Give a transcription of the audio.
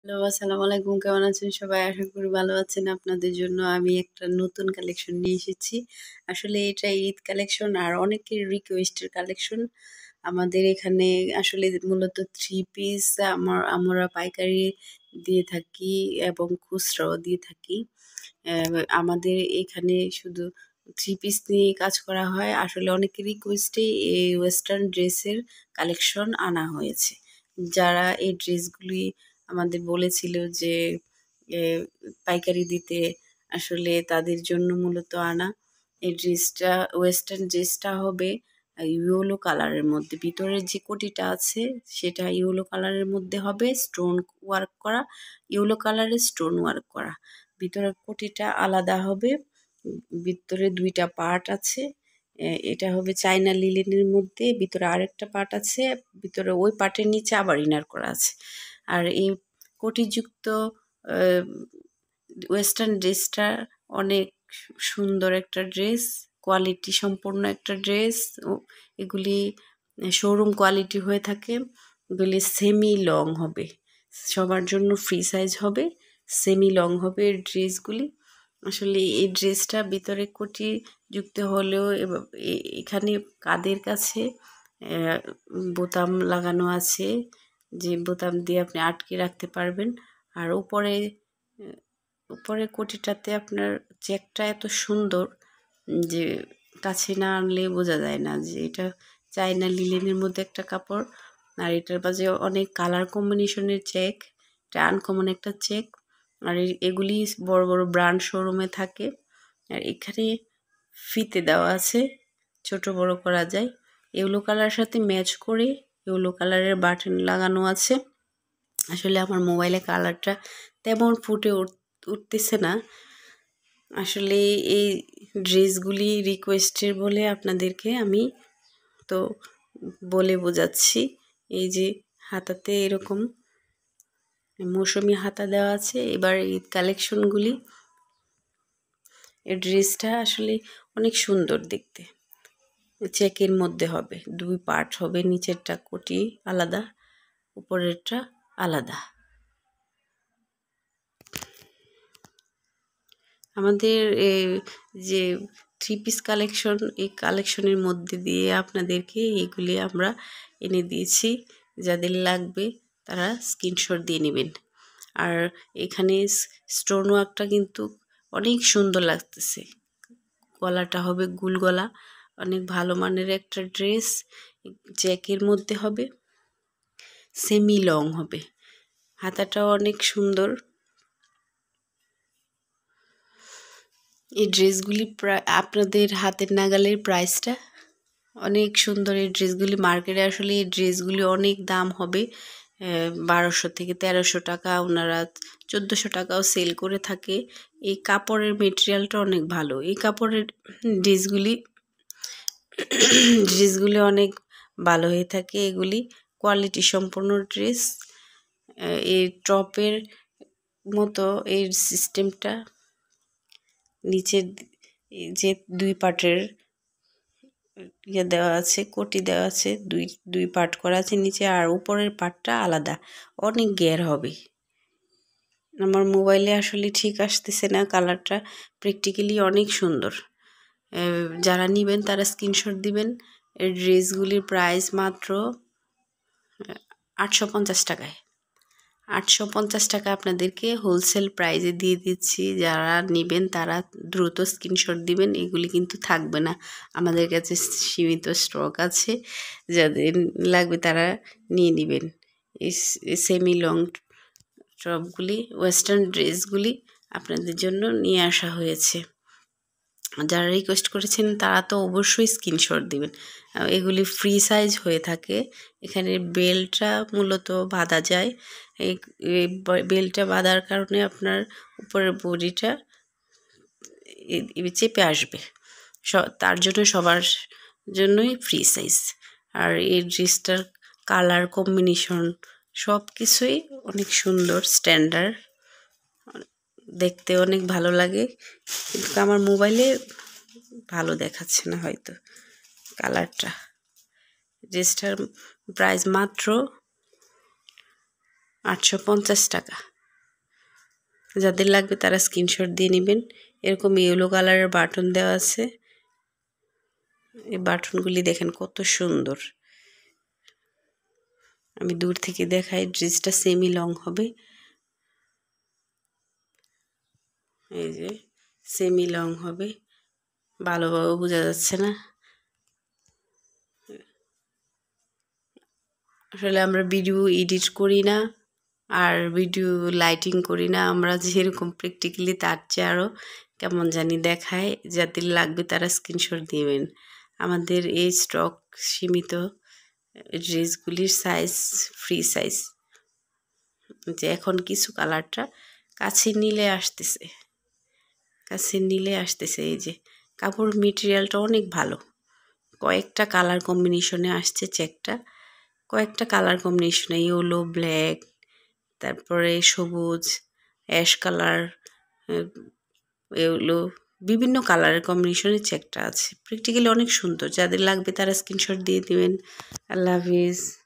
Hello, আসসালামু আলাইকুম। কেমন আছেন সবাই? আশা করি ভালো আছেন। আপনাদের জন্য আমি একটা নতুন কালেকশন নিয়ে এসেছি। আসলে এটা ঈদ কালেকশন আর অনেকের রিকোয়েস্টের কালেকশন। আমাদের এখানে আসলে মূলত থ্রি পিস আমরা পাইকারি দিয়ে থাকি এবং খুচরাও দিয়ে থাকি। আমাদের এখানে শুধু থ্রি পিস নিয়ে কাজ করা হয়। আসলে অনেকের রিকোয়েস্টে এই ওয়েস্টার্ন ড্রেসের কালেকশন আনা হয়েছে। যারা এই ড্রেসগুলি আমাদের বলেছিল যে এ পাইকারি দিতে, আসলে তাদের জন্য মূলত আনা। এই ড্রেসটা ওয়েস্টার্ন ড্রেসটা হবে ইয়েলো কালারের মধ্যে। ভিতরের যে কোটিটা আছে সেটা ইয়েলো কালারের মধ্যে হবে, স্টোন ওয়ার্ক করা, ইয়েলো কালারের স্টোন ওয়ার্ক করা। ভিতরের কোটিটা আলাদা হবে। ভিতরে দুইটা পার্ট আছে। এটা হবে চায়না লিলেনের মধ্যে। ভিতরে আরেকটা পার্ট আছে, ভিতরে ওই পার্টের নিচে আবার ইনার করা আছে। আর এই কোটিযুক্ত ওয়েস্টার্ন ড্রেসটা অনেক সুন্দর একটা ড্রেস, কোয়ালিটি সম্পন্ন একটা ড্রেস। এগুলি শোরুম কোয়ালিটি হয়ে থাকে। এগুলি সেমি লং হবে, সবার জন্য ফ্রি সাইজ হবে, সেমি লং হবে এই ড্রেসগুলি। আসলে এই ড্রেসটা ভিতরে কোটি যুক্ত হলেও এখানে কাঁধের কাছে বোতাম লাগানো আছে, যে বোতাম দিয়ে আপনি আটকে রাখতে পারবেন। আর উপরে কোটিটাতে আপনার চেকটা এত সুন্দর যে কাছে না আনলে বোঝা যায় না যে এটা চায়না লিলেনের মধ্যে একটা কাপড়। আর এটার মাঝে অনেক কালার কম্বিনেশনের চেক, এটা আনকমন একটা চেক। আর এগুলি বড় বড় ব্র্যান্ড শোরুমে থাকে। আর এখানে ফিতে দেওয়া আছে, ছোট বড় করা যায়। ইয়েলো কালারের সাথে ম্যাচ করে ইয়েলো কালারের বাটন লাগানো আছে। আসলে আমার মোবাইলে কালারটা তেমন ফুটে উঠতেছে না। আসলে এই ড্রেসগুলি রিকোয়েস্টের বলে আপনাদেরকে আমি তো বলে বোঝাচ্ছি। এই যে হাতাতে এরকম মৌসুমি হাতা দেওয়া আছে। এবার ঈদ কালেকশনগুলি, এই ড্রেসটা আসলে অনেক সুন্দর দেখতে। চেকের মধ্যে হবে, দুই পার্ট হবে, নিচেরটা কোটি আলাদা, উপরেরটা আলাদা। আমাদের যে থ্রি পিস কালেকশন, এই কালেকশনের মধ্যে দিয়ে আপনাদেরকে এগুলি আমরা এনে দিয়েছি। যাদের লাগবে তারা স্ক্রিনশট দিয়ে নেবেন। আর এখানে স্টোন ওয়ার্কটা কিন্তু অনেক সুন্দর লাগতেছে। গলাটা হবে গুল গলা, অনেক ভালো মানের একটা ড্রেস। জ্যাকের মধ্যে হবে, সেমি লং হবে, হাতাটাও অনেক সুন্দর। এই ড্রেসগুলি আপনাদের হাতের নাগালের প্রাইসটা অনেক সুন্দর। এই ড্রেসগুলি মার্কেটে আসলে এই ড্রেসগুলি অনেক দাম হবে, 1200 থেকে 1300 টাকা, ওনারা 1400 টাকাও সেল করে থাকে। এই কাপড়ের মেটেরিয়ালটা অনেক ভালো। এই কাপড়ের ড্রেসগুলি অনেক ভালো হয়ে থাকে। এগুলি কোয়ালিটি সম্পন্ন ড্রেস। এই টপের মতো এই সিস্টেমটা, নিচের যে দুই পার্টের দেওয়া আছে, কোটি দেওয়া আছে, দুই পার্ট করা আছে নিচে, আর উপরের পার্টটা আলাদা, অনেক ঘের হবে। আমার মোবাইলে আসলে ঠিক আসতেছে না কালারটা, প্র্যাকটিক্যালি অনেক সুন্দর। যারা নেবেন তারা স্ক্রিনশট দিবেন। এই ড্রেসগুলির প্রাইস মাত্র 850 টাকায়। 850 টাকা আপনাদেরকে হোলসেল প্রাইজে দিয়ে দিচ্ছি। যারা নেবেন তারা দ্রুত স্ক্রিনশট দিবেন। এগুলি কিন্তু থাকবে না, আমাদের কাছে সীমিত স্টক আছে। যাদের লাগবে তারা নিয়ে নেবেন। এই সেমি লং টপগুলি, ওয়েস্টার্ন ড্রেসগুলি আপনাদের জন্য নিয়ে আসা হয়েছে। যারা রিকোয়েস্ট করেছেন তারা তো অবশ্যই স্ক্রিনশট দিবেন। এগুলি ফ্রি সাইজ হয়ে থাকে। এখানে বেল্টটা মূলত বাঁধা যায়। এই বেল্টটা বাঁধার কারণে আপনার উপরের বডিটা চেপে আসবে, তার জন্য সবার জন্যই ফ্রি সাইজ। আর এই ড্রেসটার কালার কম্বিনেশন সব কিছুই অনেক সুন্দর, স্ট্যান্ডার্ড, দেখতে অনেক ভালো লাগে। কিন্তু আমার মোবাইলে ভালো দেখাচ্ছে না হয়তো কালারটা। ড্রেসটার প্রাইস মাত্র 850 টাকা। যাদের লাগবে তারা স্ক্রিনশট দিয়ে নেবেন। এরকম ইয়েলো কালারের বাটন দেওয়া আছে। এই বাটনগুলি দেখেন কত সুন্দর। আমি দূর থেকে দেখাই, ড্রেসটা সেমি লং হবে। এই যে সেমি লং হবে, ভালোভাবে বোঝা যাচ্ছে না। আসলে আমরা ভিডিও এডিট করি না আর ভিডিও লাইটিং করি না, আমরা যেরকম প্র্যাকটিক্যালি তার চেয়ে আরও কেমন জানি দেখায়। যাদের লাগবে তারা স্ক্রিনশট দিবেন। আমাদের এই স্টক সীমিত, ড্রেসগুলির সাইজ ফ্রি সাইজ। যে এখন কিছু কালারটা কাছে নিলে আসতেছে, এই যে কাপড় মেটেরিয়ালটা অনেক ভালো। কয়েকটা কালার কম্বিনেশনে আসছে চেকটা, কয়েকটা কালার কম্বিনেশনে, ইয়েলো, ব্ল্যাক, তারপরে সবুজ, অ্যাশ কালার, এগুলো বিভিন্ন কালারের কম্বিনেশনে চেকটা আছে। প্র্যাকটিক্যালি অনেক সুন্দর। যাদের লাগবে তারা স্ক্রিনশট দিয়ে দিবেন। আল্লাহ হাফিজ।